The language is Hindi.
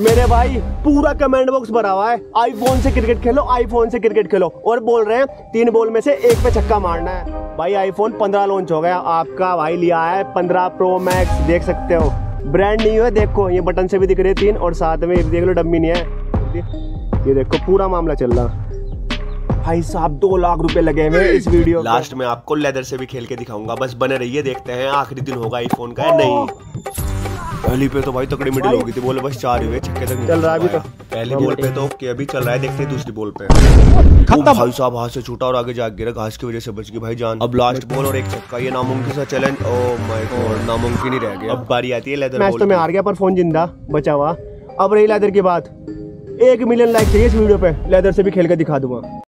मेरे भाई पूरा कमेंट बॉक्स भरा हुआ है, आईफोन से क्रिकेट खेलो, आईफोन से क्रिकेट खेलो, और बोल रहे हैं 3 बॉल में से 1 पे छक्का मारना है। भाई आईफोन 15 लॉन्च हो गया, आपका भाई लिया है 15 प्रो मैक्स, देख सकते हो, ब्रांड न्यू है। देखो ये बटन से भी दिख रहे 3, और साथ में देख लो डम्मी नहीं है। ये देखो पूरा मामला चल रहा। भाई साहब 2 लाख रुपए लगे हुए इस वीडियो। लास्ट में आपको लेदर से भी खेल के दिखाऊंगा, बस बने रहिए, देखते हैं आखिरी दिन होगा आईफोन का या नहीं। पहली पे तो भाई तकड़ी मिडिल हो गई थी, बोले बस 4 हुए, छक्के तक चल रहा है अभी तो। पहली बॉल पे तो ओके, अभी चल रहा है, देखते हैं दूसरी बॉल पे खत्म। भाई साहब हाथ से छूटा और आगे जा गिरा, घास की वजह से बच गई भाई जान। अब लास्ट बॉल और 1 छक्का, ये नामुमकिन सा चैलेंज, ओह माय गॉड, नामुमकिन ही रह गया। अब बारी आती है लेदर बॉल। मैच तो मैं हार गया पर फोन जिंदा बचा हुआ। अब रही लेदर की बात, 1 मिलियन लाइक चाहिए इस वीडियो पे, लेदर से भी खेल के दिखा दूंगा।